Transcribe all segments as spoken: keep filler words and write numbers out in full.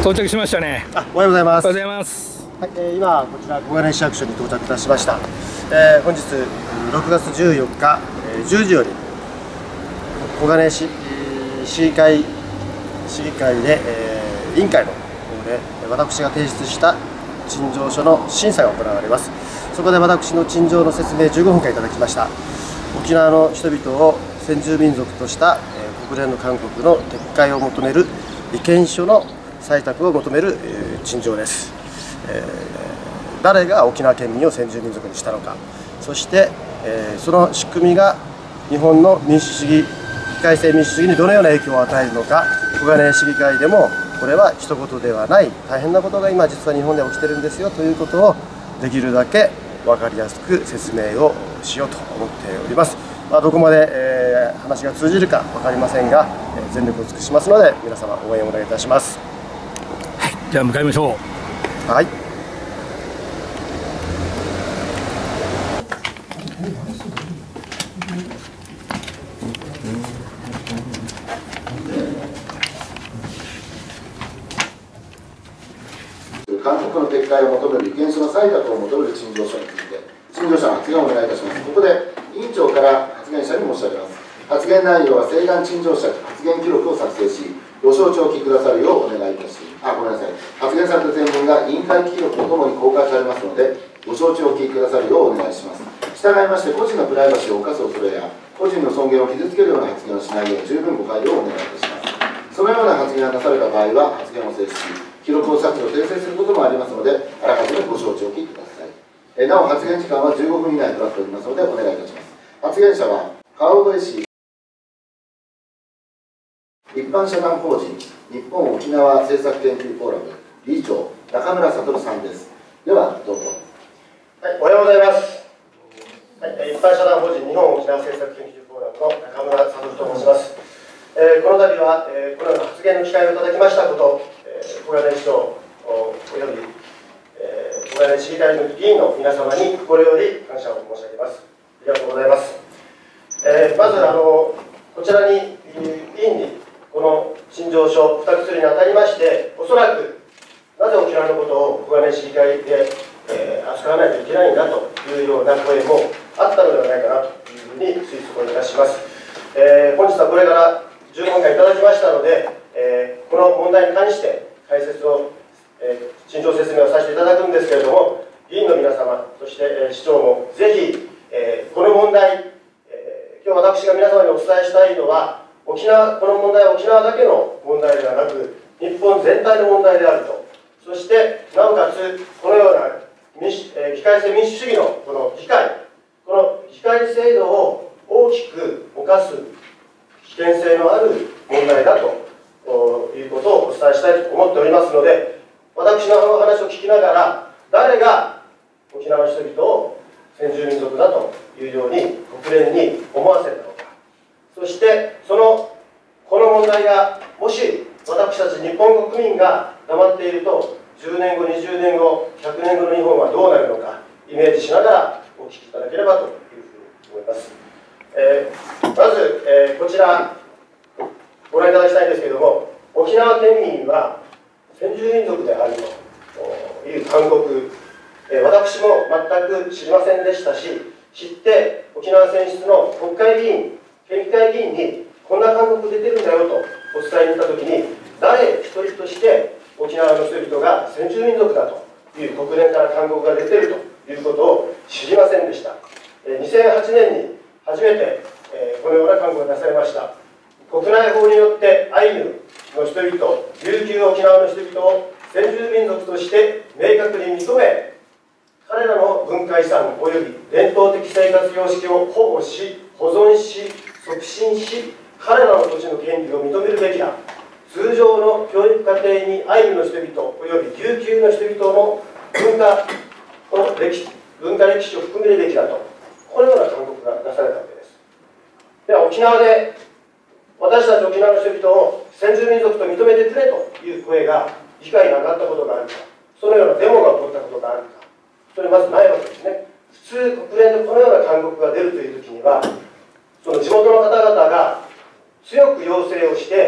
到着しましたね。 あ、おはようございます。 おはようございます。 はい、えー、今こちら小金井市役所に到着いたしました。えー、本日ろくがつじゅうよっか、えー、じゅうじより小金井市市議会市議会で、えー、委員会の方で私が提出した陳情書の審査が行われます。そこで私の陳情の説明じゅうごふんかんいただきました。沖縄の人々を先住民族とした、えー、国連の勧告の撤回を求める意見書の採択を求める、えー、陳情です。えー、誰が沖縄県民を先住民族にしたのか、そして、えー、その仕組みが日本の民主主義、議会制民主主義にどのような影響を与えるのか、小金井市議会でもこれは一言ではない大変なことが今実は日本で起きてるんですよということをできるだけ分かりやすく説明をしようと思っております。まあ、どこまで、えー、話が通じるか分かりませんが、えー、全力を尽くしますので皆様応援をお願いいたします。 はい、じゃあ向かいましょう。 はい。 勧告の撤回を求める意見書の採択を求める陳情書について、陳情者の発言をお願いいたします。ここで委員長から発言者に申し上げます。発言内容は請願陳情者発言記録を作成し、ご承知おきくださるようお願いいたします。あ、ごめんなさい。発言された全文が委員会記録とともに公開されますので、ご承知おきくださるようお願いします。従いまして、個人のプライバシーを侵す恐れや、個人の尊厳を傷つけるような発言をしないよう十分ご配慮をお願いいたします。そのような発言がなされた場合は、発言を制止し、記録を削除、訂正することもありますので、あらかじめご承知おきください。えなお、発言時間はじゅうごふん以内となっておりますので、お願いいたします。発言者は、川越市一般社団法人日本沖縄政策研究フォーラム理事長、中村悟さんです。では、どうぞ。 はい、おはようございます。はい、一般社団法人日本沖縄政策研究フォーラムの中村悟と申します。えー、この度は、えー、このような発言の機会をいただきましたこと、えー、小金井市長および、えー、小金井市議会の議員の皆様に心より感謝を申し上げます。ありがとうございます。えー、まずあのこちらに委員にこの陳情書付託するにあたりまして、おそらくなぜ沖縄のことを小金井市議会で、えー、扱わないといけないんだというような声もあったのではないかなというふうに推測をいたします。えー、本日はこれからじゅうごふんかんいただきましたので、えー、この問題に関して解説を、えー、陳情説明をさせていただくんですけれども、議員の皆様、そして、えー、市長もぜひ、えー、この問題、えー、今日私が皆様にお伝えしたいのは、沖縄この問題は沖縄だけの問題ではなく、日本全体の問題であると、そしてなおかつ、このような民主、えー、議会制民主主義のこの議会、この議会制度を大きく侵す危険性のある問題だということをお伝えしたいと思っておりますので、私のお話を聞きながら、誰が沖縄の人々を先住民族だというように国連に思わせたのか、そしてそのこの問題がもし私たち日本国民が黙っていると、じゅうねんご、にじゅうねんご、ひゃくねんごの日本はどうなるのか、イメージしながらお聞きいただければというふうに思います。えー、まず、えー、こちらご覧いただきたいんですけれども、沖縄県民は先住民族であるという勧告、えー、私も全く知りませんでしたし、知って沖縄選出の国会議員、県議会議員にこんな勧告出てるんだよとお伝えに行ったときに、誰一人として沖縄の人々が先住民族だという国連から勧告が出ているということを知りませんでした。えー、にせんはちねんに初めて、えー、このような勧告が出されました。国内法によってアイヌの人々、琉球沖縄の人々を先住民族として明確に認め、彼らの文化遺産及び伝統的生活様式を保護し、保存し、促進し、彼らの土地の権利を認めるべきだ。通常の教育課程にアイヌの人々及び琉球の人々の文化の歴史、文化歴史を含めるべきだと、このような勧告が出されたわけです。では沖縄で私たち沖縄の人々を先住民族と認めてくれという声が議会に上がったことがあるか、そのようなデモが起こったことがあるか、それまずないわけですね。普通国連でこのような勧告が出るという時には、その地元の方々が強く要請をして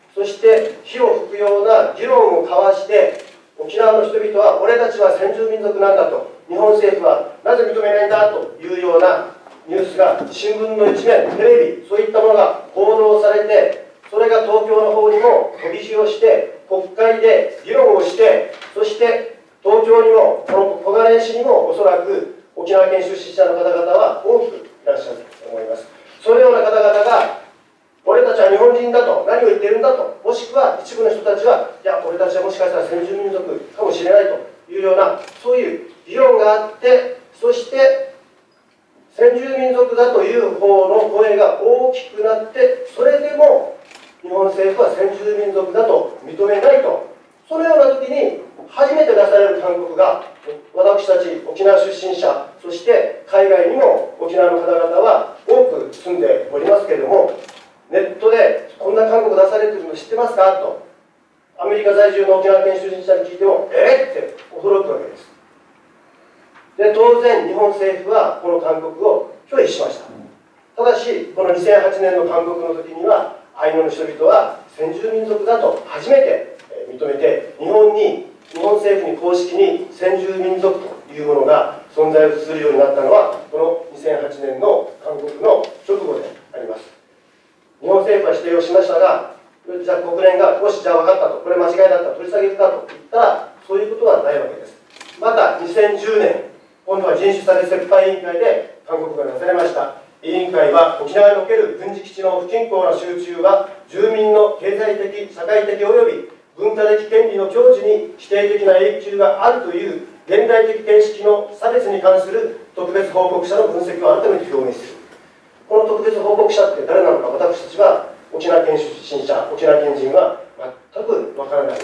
そして火を吹くような議論を交わして、沖縄の人々は俺たちは先住民族なんだと、日本政府はなぜ認めないんだというようなニュースが新聞の一面、テレビ、そういったものが報道されて、それが東京の方にも飛び火をして、国会で議論をして、そして東京にも、この小金井市にもおそらく沖縄県出身者の方々は多くいらっしゃると思います。そのような方々が、俺たちは日本人だと、何を言っているんだと、もしくは一部の人たちは、いや、俺たちはもしかしたら先住民族かもしれないというような、そういう議論があって、そして先住民族だという方の声が大きくなって、それでも日本政府は先住民族だと認めないと、そのような時に初めて出される勧告が、私たち沖縄出身者、そして海外にも沖縄の方々は多く住んでおりますけれども、ネットでこんな勧告出されているの知ってますかと、アメリカ在住の沖縄県出身者に聞いても、えー、って驚くわけです。で、当然、日本政府はこの勧告を拒否しました。ただし、このにせんはちねんの勧告の時には、アイヌの人々は先住民族だと初めて認めて、日本に、日本政府に公式に先住民族というものが存在するようになったのは、このにせんはちねんの勧告の直後であります。日本政府は否定をしましたが、じゃあ国連が、もしじゃあ分かったと、これ間違いだった、取り下げるかと言ったら、そういうことはないわけです。また、にせんじゅうねん、今度は人種差別撤廃委員会で勧告が出されました。委員会は、沖縄における軍事基地の不均衡な集中は、住民の経済的、社会的及び文化的権利の享受に否定的な影響があるという現代的形式の差別に関する特別報告者の分析を改めて表明する。この特別報告者って誰なのか、私たちは沖縄県出身者、沖縄県人は全くわからないです。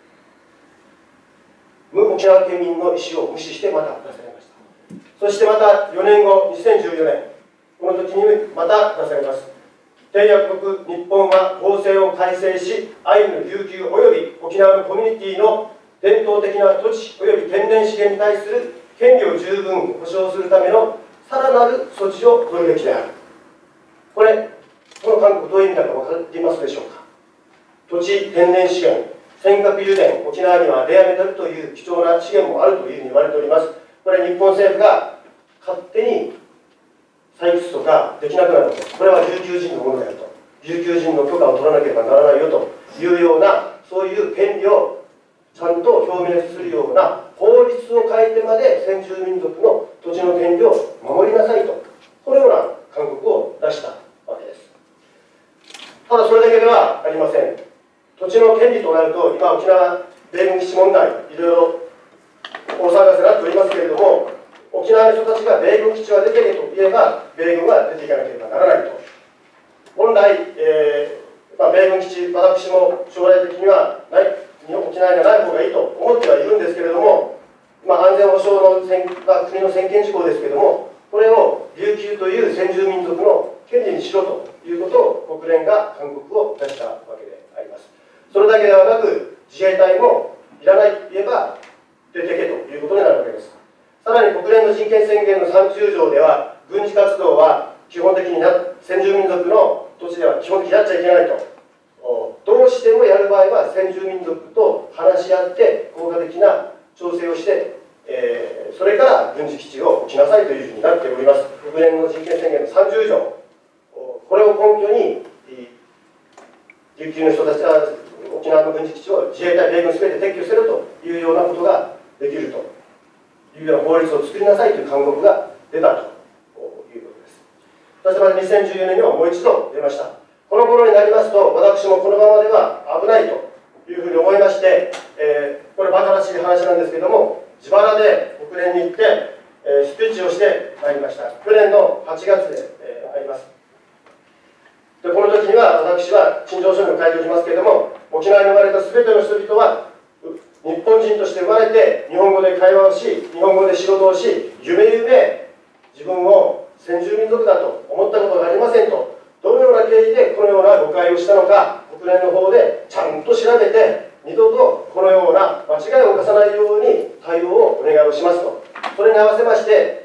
無沖縄県民の意思を無視してまた出されました。そしてまたよねんご、にせんじゅうよねん、この時にまた出されます。締約国日本は法制を改正し、アイヌ、琉球及び沖縄のコミュニティの伝統的な土地及び天然資源に対する権利を十分保障するためのさらなる措置を取るべきである。これ、この勧告どういう意味だか分かっていますでしょうか。土地、天然資源、尖閣油田、沖縄にはレアメタルという貴重な資源もあるというふうに言われております。これ、日本政府が勝手に採掘とかできなくなると、これは琉球人のものだよと、琉球人の許可を取らなければならないよというような、そういう権利をちゃんと表明するような法律を変えてまで先住民族の土地の権利を守りなさいと、このような勧告を出したわけです。ただそれだけではありません。土地の権利となると、今沖縄米軍基地問題、いろいろ大騒がせになっておりますけれども、沖縄の人たちが米軍基地は出てけと言えば、米軍は出ていかなければならないと。本来、えーまあ、米軍基地、私も将来的にはない、沖縄にはない方がいいと思ってはいるんですけれども、まあ、安全保障の先、まあ、国の専権事項ですけれども、これを琉球という先住民族の権利にしろということを国連が勧告を出したわけであります。それだけではなく、自衛隊もいらないと言えば出てけということになるわけです。さらに国連の人権宣言のさんじゅう条では、軍事活動は基本的にな先住民族の土地では基本的にやっちゃいけないと。どうしてもやる場合は先住民族と話し合って効果的な調整をして、えー、それから軍事基地を置きなさいというふうになっております。国連の人権宣言のさんじゅう条、これを根拠に琉球の人たちは沖縄の軍事基地を自衛隊、米軍すべて撤去するというようなことができるというような法律を作りなさいという勧告が出たということです。そしてまたにせんじゅうよねんにももう一度出ました。この頃になりますと、私もこのままでは危ないというふうに思いまして、えー、これバカらしい話なんですけども、自腹で国連に行って、えー、スピーチをしてまいりました。去年のはちがつで、えー、あります。で、この時には私は陳情書にも書いておりますけれども、沖縄に生まれた全ての人々は日本人として生まれて日本語で会話をし、日本語で仕事をし、夢夢自分を先住民族だと思ったことがありませんと、どのような経緯でこのような誤解をしたのか、国連の方でちゃんと調べて、二度とこのような間違いを犯さないように対応をお願いをしますと。それに合わせまして、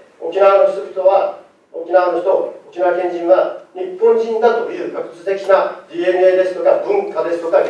沖縄の人々は、沖縄の人、沖縄県人は日本人だという学術的な ディーエヌエー ですとか文化ですとか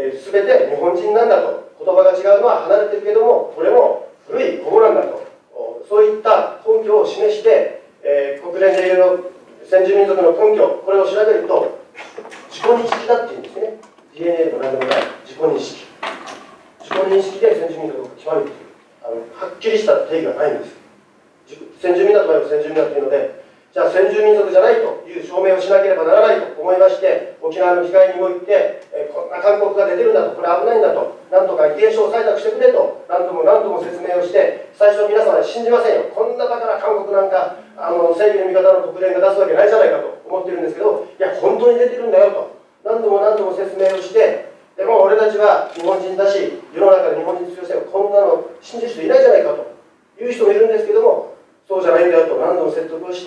えー、全て日本人なんだと、言葉が違うのは離れてるけども、これも古い古語なんだと、そういった根拠を示して、えー、国連でいう先住民族の根拠、これを調べると、自己認識だっていうんですね。ディーエヌエー でも何でもない、自己認識。自己認識で先住民族を決まるっていう、あのはっきりした定義がないんです。先住民だと言えば先住民だというので、じゃあ先住民族じゃないという証明をしなければならないと思いまして、沖縄の被害にも行って、えー、こんな勧告が出てるんだと、これ危ないんだと、なんとか意見書を採択してくれと、何度も何度も説明をして、最初皆様は信じませんよ。こんなバカな勧告なんか、あの正義の味方の国連が出すわけないじゃないかと思ってるんですけど、いや、本当に出てるんだよと、何度も何度も説明をして、でも俺たちは日本人だし、世の中で日本人強制はこんなの信じる人いないじゃないかという人もいるんですけども、そうじゃないんだよと何度も説得をして、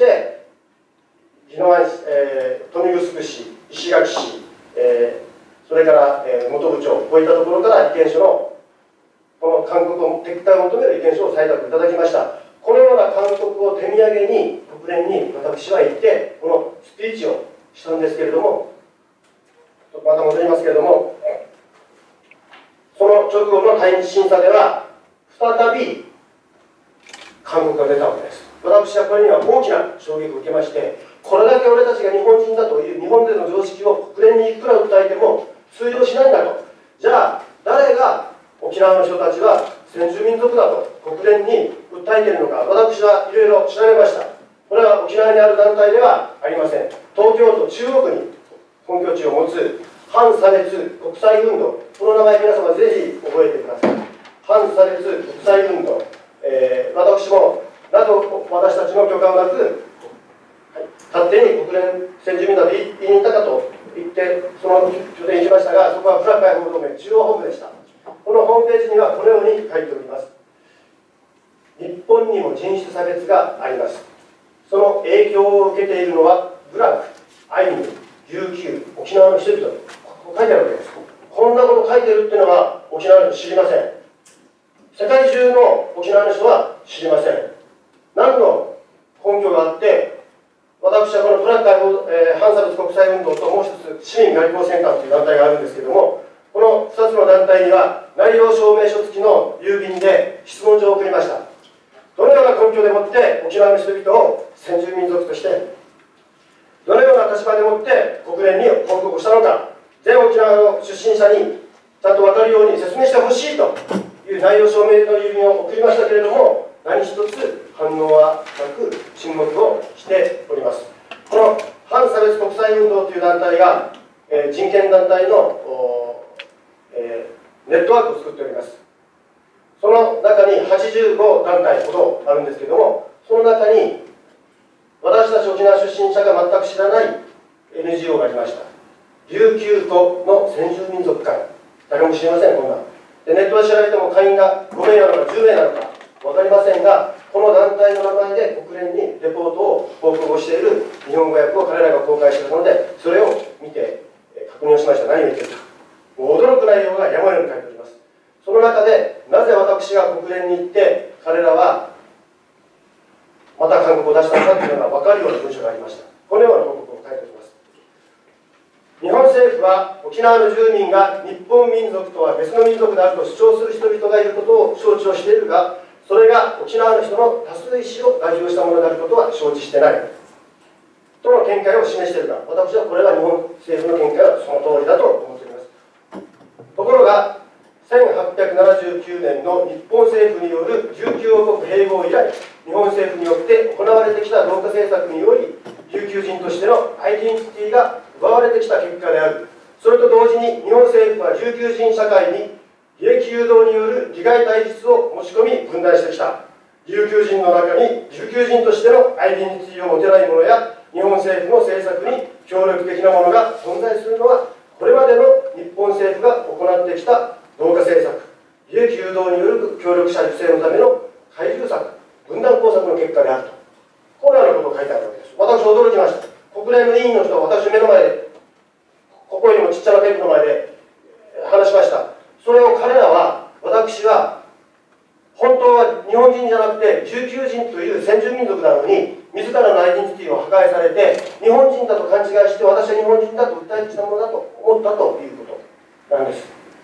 宜野湾、えー、豊見城市、石垣市、えー、それから、えー、本部町、こういったところから意見書のこの勧告を撤回を求める意見書を採択いただきました。このような勧告を手土産に国連に私は行ってこのスピーチをしたんですけれども、また戻りますけれども、その直後の対日審査では再び勧告が出たわけです。私はこれには大きな衝撃を受けまして、これだけ俺たちが日本人だという日本での常識を国連にいくら訴えても通用しないんだと。じゃあ誰が沖縄の人たちは先住民族だと国連に訴えているのか、私はいろいろ調べました。これは沖縄にある団体ではありません。東京都中央区に本拠地を持つ反差別国際運動、この名前皆様ぜひ覚えてください。反差別国際運動、えー、私もなど私たちの許可をなく、はい、勝手に国連先住民だと言いに行ったかと言ってその拠点に行きましたが、そこは不落解放同盟中央本部でした。このホームページにはこのように書いております。日本にも人種差別があります。その影響を受けているのは部落、アイヌ、琉球、沖縄の人々、ここ書いてあるわけです。こんなこと書いてるっていうのは沖縄の人知りません。世界中の沖縄の人は知りません。何の根拠があって、私はこのブラック解放、えー、反差別国際運動ともう一つ市民外交センターという団体があるんですけれども、このふたつの団体には内容証明書付きの郵便で質問状を送りました。どのような根拠でもって沖縄の人々を先住民族としてどのような立場でもって国連に報告したのか、全沖縄の出身者にちゃんと分かるように説明してほしいという内容証明の郵便を送りましたけれども、何一つ反応はなく沈黙をしております。この反差別国際運動という団体が、えー、人権団体の、えー、ネットワークを作っております。その中にはちじゅうご団体ほどあるんですけれども、その中に私たち沖縄出身者が全く知らない エヌジーオー がありました。琉球湖の先住民族会、誰も知りません。こんなでネットで調べても会員がごめいなのかじゅうめいなのか分かりませんが、この団体の名前で国連にレポートを報告をしている日本語訳を彼らが公開しているので、それを見て確認をしました。何を言っているか、もう驚く内容が山のように書いております。その中でなぜ私が国連に行って彼らはまた勧告を出したのかというのが分かるような文章がありました。このような報告を書いております。日本政府は沖縄の住民が日本民族とは別の民族であると主張する人々がいることを承知をしているが、それが沖縄の人の多数意思を代表したものであることは承知してないとの見解を示しているが、私はこれは日本政府の見解はその通りだと思っております。ところがせんはっぴゃくななじゅうきゅうねんの日本政府による琉球王国併合以来、日本政府によって行われてきた同化政策により琉球人としてのアイデンティティが奪われてきた結果である。それと同時に日本政府は琉球人社会に利益誘導による利害対立を持ち込み分断してきた。琉球人の中に琉球人としてのアイデンティティを持てない者や日本政府の政策に協力的なものが存在するのは、これまでの日本政府が行ってきた同化政策、利益誘導による協力者育成のための懐柔策、分断工作の結果であると、このようなことを書いてあるわけです。私驚きました。国連の委員の人は私の目の前で、ここよりもちっちゃなテープの前で話しました。それを彼らは、私は本当は日本人じゃなくて琉球人という先住民族なのに、自らのアイデンティティを破壊されて日本人だと勘違いして、私は日本人だと訴えてきたものだと思ったということなんです。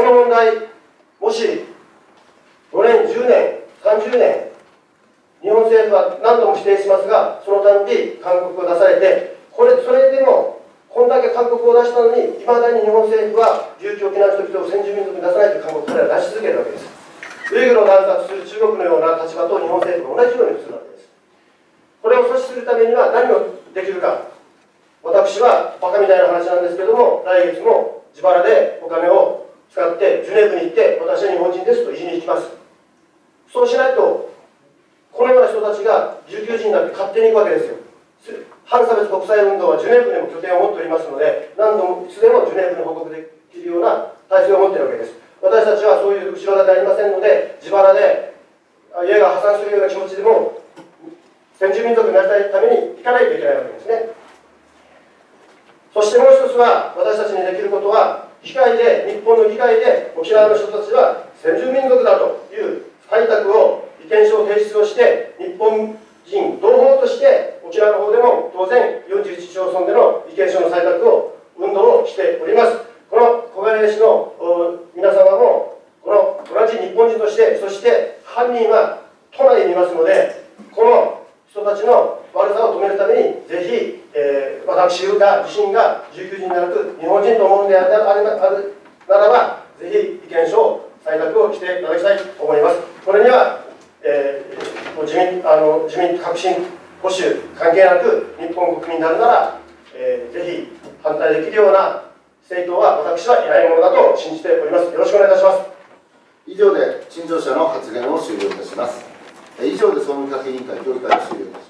の問題、もしごねん、じゅうねん、さんじゅうねん、日本政府は何度も否定しますが、そのたんび勧告を出されて、これそれでも、こんだけ勧告を出したのに、いまだに日本政府は住居を避難人々を先住民族に出さないという勧告を彼らは出し続けるわけです。ウイグルを弾圧する中国のような立場と日本政府が同じようにするわけです。これを阻止するためには何をできるか。私はバカみたいな話なんですけども、来月も自腹でお金を使ってジュネーブに行って、私は日本人ですと意地に行きます。そうしないと、このような人たちがじゅうきゅうじになって勝手に行くわけですよ。反差別国際運動はジュネーブにも拠点を持っておりますので、何度もいつでもジュネーブに報告できるような体制を持っているわけです。私たちはそういう後ろ盾ありませんので、自腹で家が破産するような気持ちでも先住民族になりたいために行かないといけないわけですね。そしてもう一つは、私たちにできることは、議会で、日本の議会で沖縄の人たちは先住民族だという採択を、意見書を提出をして、日本人同胞として沖縄の方でも当然よんじゅういち市町村での意見書の採択を運動をしております。この小金井市の皆様もこの同じ日本人として、そして犯人は都内にいますので、この人たちの悪さを止めるためにぜひ、えー、私が自身がじゅうきゅうじにならず日本人と思うのであるならば、ぜひ意見書を採択をしていただきたいと思います。これにはえー、自民あの自民革新保守関係なく日本国民になるなら、えー、ぜひ反対できるような政党は私はいないものだと信じております。よろしくお願いいたします。 以上で陳情者の発言を終了いたします。以上で総務企画委員会協議会を終了いたし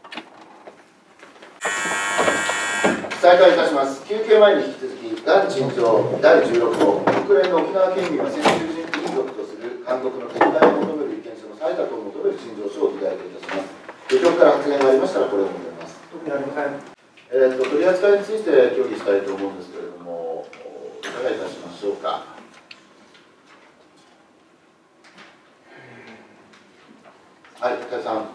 ます。再開いたします。休憩前に引き続き、がん陳情だいじゅうろく号、国連の沖縄県民は先住民族とする勧告の撤回を求める意見書の採択を求める陳情書を議題といたします。議長から発言がありましたら、これを求めます。 特にありません。 えーと、取り扱いについて協議したいと思うんですけれども、いかがいたしましょうか。はい、加谷さん。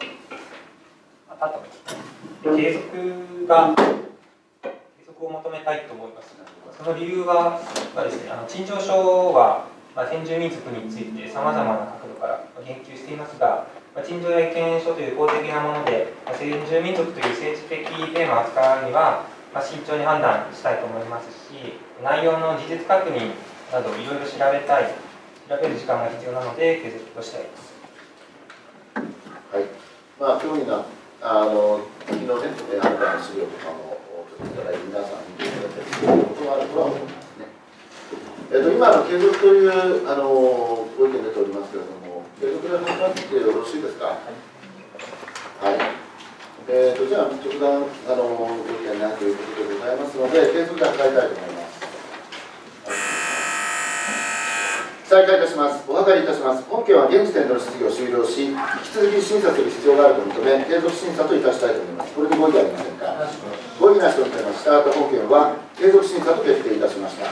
継続が、継続を求めたいと思います。その理由は、まあですね、あの陳情書は、まあ、先住民族についてさまざまな角度から言及していますが、まあ、陳情や意見書という公的なもので、まあ、先住民族という政治的テーマを扱うには、まあ、慎重に判断したいと思いますし、内容の事実確認などいろいろ調べたい、調べる時間が必要なので、継続としたいです。 はい、まあ、協議が、あの、昨日ね、判断の資料とかも取っていただいて、皆さん見ていただいて、そういうことがあるとは思いますね。えっと、今、継続というあのご意見出ておりますけれども、継続で始まってよろしいですか。はい。はい、えっと、じゃあ、特段あのご意見ないということでございますので、継続で諮りたいと思います。再開いたします。お諮りいたします。本件は現時点での質疑を終了し、引き続き審査する必要があると認め、継続審査といたしたいと思います。これでご意見ありませんか。ご意見なしと認めました。本件は継続審査と決定いたしました。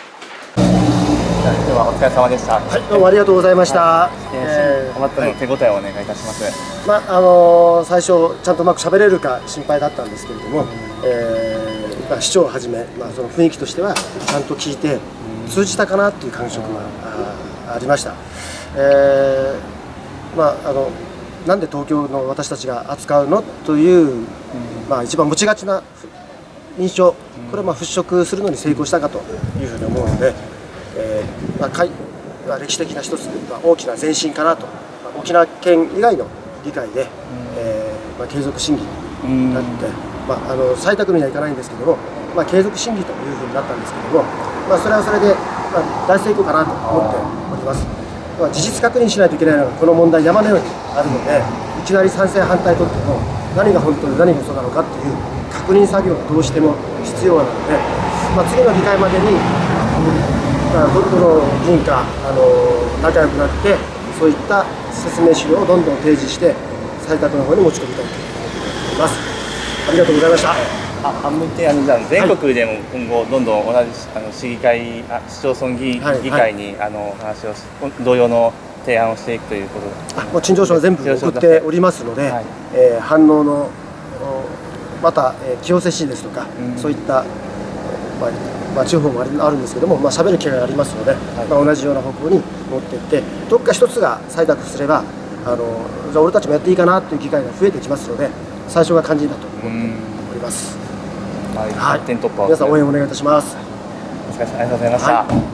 ではお疲れ様でした。 はい、どうもありがとうございました。 えー、困ったの手応えをお願いいたします。 まああのー、最初ちゃんとうまく喋れるか心配だったんですけれども、えーまあ、市長をはじめ、まあ、その雰囲気としてはちゃんと聞いて通じたかなという感触が あ, ありました。えー、まああのなんで東京の私たちが扱うのという、まあ、一番持ちがちな印象、これをまあ払拭するのに成功したかというふうに思うので、えーまあ、かいまあ、歴史的な一つ、まあ、大きな前進かなと、まあ、沖縄県以外の議会で、えーまあ、継続審議になって、まあ、あの採択にはいかないんですけども、まあ、継続審議というふうになったんですけども、まあ、それはそれで、まあ、大成功かなと思っております。まあ、事実確認しないといけないのがこの問題山のようにあるので、いきなり賛成反対とっても何が本当で何が嘘なのかっていう確認作業がどうしても必要なので、まあ、次の議会までにまあ、どの議員かあの仲良くなってそういった説明資料をどんどん提示して採択の方に持ち込みたいと思います。ありがとうございました。 あ、半分提案じゃあ全国でも今後どんどん同じあの市議会、あ市町村議、はい、議会に、はい、あの話をし同様の提案をしていくということで。 あ、もう陳情書は全部送っておりますので、はい、えー、反応のまた、えー、清瀬市ですとか、うん、そういったまあまあ、地方もあるんですけども、まあ、喋る機会がありますので、はい、まあ、同じような方向に持っていってどっか一つが採択すればあのじゃあ俺たちもやっていいかなという機会が増えてきますので最初が肝心だと思っております。 はい、 はい、 発展突破を皆さん応援お願いいたします。 お疲れ様ありがとうございました。はい。